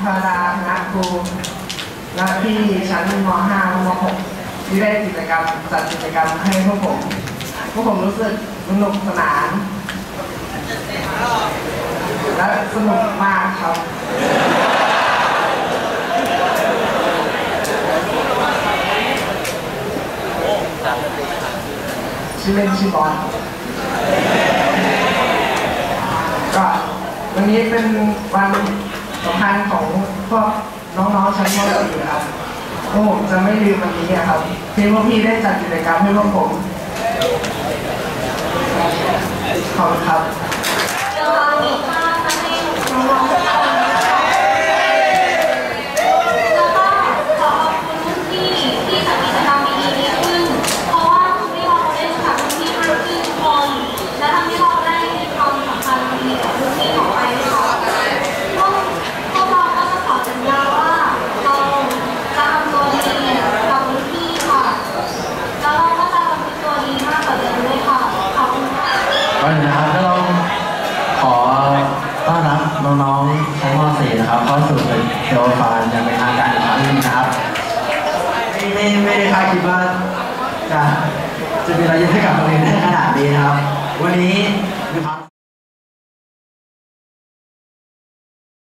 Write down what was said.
รดาคณะครูและที่ชั้นม.5 ม.6 ที่ได้กิจกรรมจัดกิจกรรมให้พวกผมรู้สึกสนุกสนานและสนุกมากครับชื่อเล่นชื่อบอลก็วันนี้เป็นวันสำคัญของพวกน้องๆชั้นม.4 ครับพวกผมจะไม่ลืมวันนี้ครับที่พวกพี่ได้จัดกิจกรรมให้พวกผมขอบคุณครับก่อนอื่นนะครับก็ต้องขอต้อนรับน้องๆชั้นม.4 นะครับเข้าสู่เดลฟานอย่างเป็นทางการอีกครั้งหนึ่งนะครับไม่ได้คาดคิดว่าจะมีอะไรเยอะให้กับโรงเรียนได้ขนาด